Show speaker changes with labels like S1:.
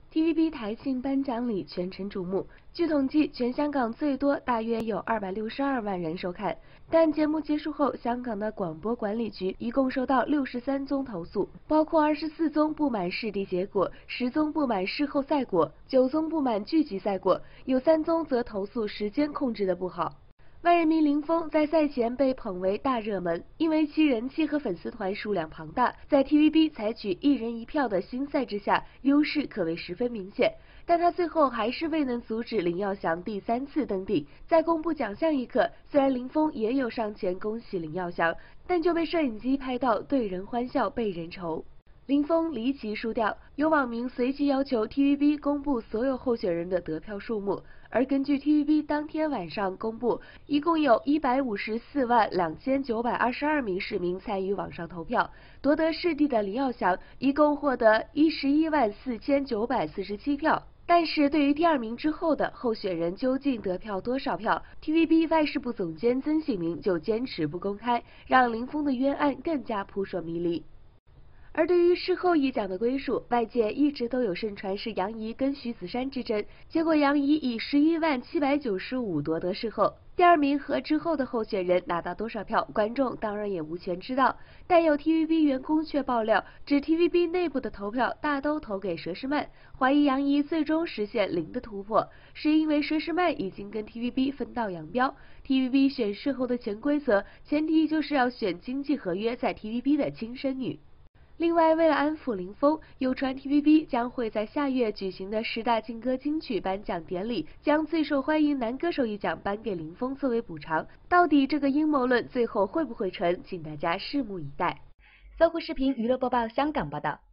S1: TVB 台庆颁奖礼全程瞩目，据统计，全香港最多大约有262万人收看。但节目结束后，香港的广播管理局一共收到63宗投诉，包括24宗不满试地结果，10宗不满事后赛果，9宗不满剧集赛果，有3宗则投诉时间控制的不好。万人迷林峰在赛前被捧为大热门，因为其人气和粉丝团数量庞大，在 TVB 采取一人一票的新赛制下，优势可谓十分明显。但他最后还是未能阻止林耀祥第3次登顶。在公布奖项一刻，虽然林峰也有上前恭喜林耀祥，但就被摄影机拍到对人欢笑背人愁。林峰离奇输掉，有网民随即要求 TVB 公布所有候选人的得票数目，而根据 TVB 当天晚上公布，一共有154万2922名市民参与网上投票，夺得视帝的林耀祥一共获得11万4947票。但是对于第2名之后的候选人究竟得票多少票 ，TVB 外事部总监曾醒明就坚持不公开，让林峰的冤案更加扑朔迷离。而对于事后一奖的归属，外界一直都有盛传是杨怡跟徐子珊之争，结果杨怡以11万795夺得事后。第2名和之后的候选人拿到多少票，观众当然也无权知道。但有 TVB 员工却爆料，指 TVB 内部的投票大都投给佘诗曼，怀疑杨怡最终实现0的突破，是因为佘诗曼已经跟 TVB 分道扬镳。TVB 选事后的潜规则，前提就是要选经纪合约在 TVB 的亲生女。另外，为了安抚林峰，有传 TVB 将会在下月举行的10大劲歌金曲颁奖典礼，将最受欢迎男歌手一奖颁给林峰作为补偿。到底这个阴谋论最后会不会成，请大家拭目以待。
S2: 搜狐视频娱乐播报香港报道。